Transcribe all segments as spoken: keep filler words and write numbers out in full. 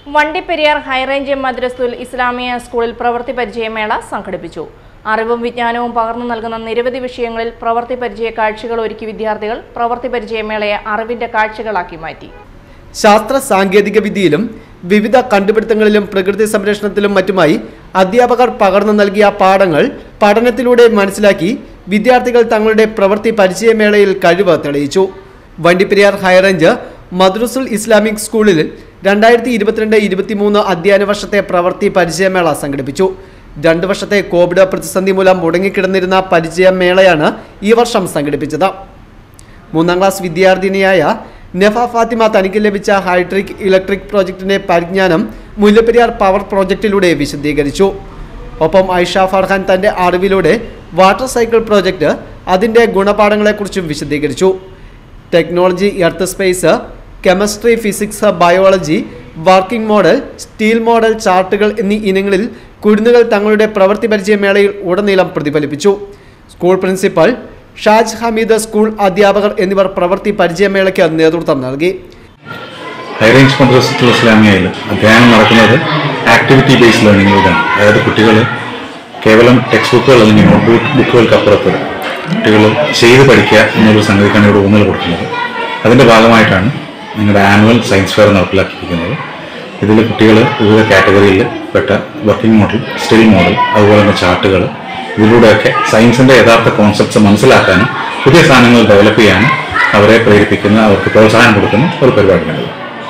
Vandiperiyar high range മദ്രസുൽ Islamia സ്കൂളിൽ പ്രവൃത്തി പരിചയമേള സംഘടിപ്പിച്ചു. അറിവും വിജ്ഞാനവും പകർന്നു നൽകുന്ന നിരവധി വിഷയങ്ങളിൽ പ്രവൃത്തി പരിചയ കാഴ്ചകൾ ഒരുക്കി വിദ്യാർത്ഥികൾ പ്രവൃത്തി പരിചയമേളയെ അറിവിന്റെ കാഴ്ചകളാക്കി മാറ്റി. ശാസ്ത്ര സാങ്കേതിക വിദ്യയിലും വിവിധ കണ്ടുപിടുത്തങ്ങളിലും പ്രകൃതി സംരക്ഷണത്തിലും മറ്റുമായി അധ്യാപകർ പകർന്നു നൽകിയ പാഠങ്ങൾ പഠനത്തിലൂടെ മനസ്സിലാക്കി വിദ്യാർത്ഥികൾ തങ്ങളുടെ പ്രവൃത്തി പരിചയമേളയിൽ കഴിവ് തെളിയിച്ചു. വണ്ടിപ്പെരിയാർ ഹൈറേഞ്ച് മദ്രസുൽ ഇസ്ലാമിക് സ്കൂളിൽ രണ്ടായിരത്തി ഇരുപത്തിരണ്ട് ഇരുപത്തിമൂന്ന് അധ്യയന വർഷത്തെ പ്രവൃത്തി പരിചയമേള സംഘടിപ്പിച്ചു. രണ്ടു വർഷത്തെ കോവിഡ് പ്രതിസന്ധി മൂലം മുടങ്ങിക്കിടന്നിരുന്ന പരിചയമേളയാണ് ഈ വർഷം സംഘടിപ്പിച്ചത്. മൂന്നാം ക്ലാസ് വിദ്യാർത്ഥിനിയായ നെഫ ഫാത്തിമ തനിക്ക് ലഭിച്ച ഹൈഡ്രിക് ഇലക്ട്രിക് പ്രോജക്റ്റിന്റെ പരിജ്ഞാനം മുല്ലപ്പെരിയാർ പവർ പ്രോജക്റ്റിലൂടെ വിശദീകരിച്ചു. ഒപ്പം ഐഷ ഫർഹാൻ തന്റെ അറിവിലൂടെ വാട്ടർ സൈക്കിൾ പ്രോജക്റ്റ് അതിന്റെ ഗുണപാഠങ്ങളെക്കുറിച്ചും വിശദീകരിച്ചു. Technology, earth space, chemistry, physics, biology, working model, steel model, ചാർട്ടുകൾ എന്നീ ഇനങ്ങളിൽ കുരുന്നുകൾ തങ്ങളുടെ പ്രവൃത്തി പരിചയമേളയിൽ ഉടനീളം പ്രതിഫലിപ്പിച്ചു. School principal Shaj Hameed, school അധ്യാപകർ എന്നിവർ പ്രവൃത്തി പരിചയമേളയ്ക്ക് നേതൃത്വം നൽകി. ഹൈറേഞ്ച് മദ്രസത്തുൽ ഇസ്ലാമിയയിൽ അധ്യയനം നടക്കുന്നത് ആക്ടിവിറ്റി ബേസ്ഡ് ലേണിംഗിലൂടെയാണ്. അതായത് കുട്ടികൾ കേവലം ടെക്സ്റ്റ് ബുക്കുകൾ അല്ലെങ്കിൽ നോട്ട് ബുക്കുകൾക്കപ്പുറത്ത് കുട്ടികൾ ചെയ്ത് പഠിക്കുക എന്നൊരു സംഗതിക്കാണ് ഇവിടെ ഊന്നൽ കൊടുക്കുന്നത്. അതിൻ്റെ ഭാഗമായിട്ടാണ് നിങ്ങളുടെ ആനുവൽ സയൻസ് ഫെയർ നടപ്പിലാക്കിയിരിക്കുന്നത്. ഇതിൽ കുട്ടികൾ വിവിധ കാറ്റഗറിയിൽ പെട്ട വർക്കിംഗ് മോഡൽ, സ്റ്റിൽ മോഡൽ, അതുപോലെ തന്നെ ചാർട്ടുകൾ, ഇതിലൂടെയൊക്കെ സയൻസിൻ്റെ യഥാർത്ഥ കോൺസെപ്റ്റ്സ് മനസ്സിലാക്കാനും പുതിയ സാധനങ്ങൾ ഡെവലപ്പ് ചെയ്യാനും അവരെ പ്രേരിപ്പിക്കുന്ന, അവർക്ക് പ്രോത്സാഹനം കൊടുക്കുന്ന ഒരു പരിപാടിയാണ്.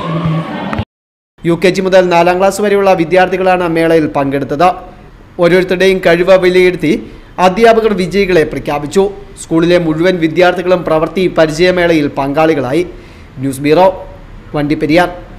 യു കെ ജി മുതൽ നാലാം ക്ലാസ് വരെയുള്ള വിദ്യാർത്ഥികളാണ് മേളയിൽ പങ്കെടുത്തത്. ഓരോരുത്തരുടെയും കഴിവ് വിലയിരുത്തി അധ്യാപകർ വിജയികളെ പ്രഖ്യാപിച്ചു. സ്കൂളിലെ മുഴുവൻ വിദ്യാർത്ഥികളും പ്രവൃത്തി പരിചയമേളയിൽ പങ്കാളികളായി. News bureau, Vandiperiyar.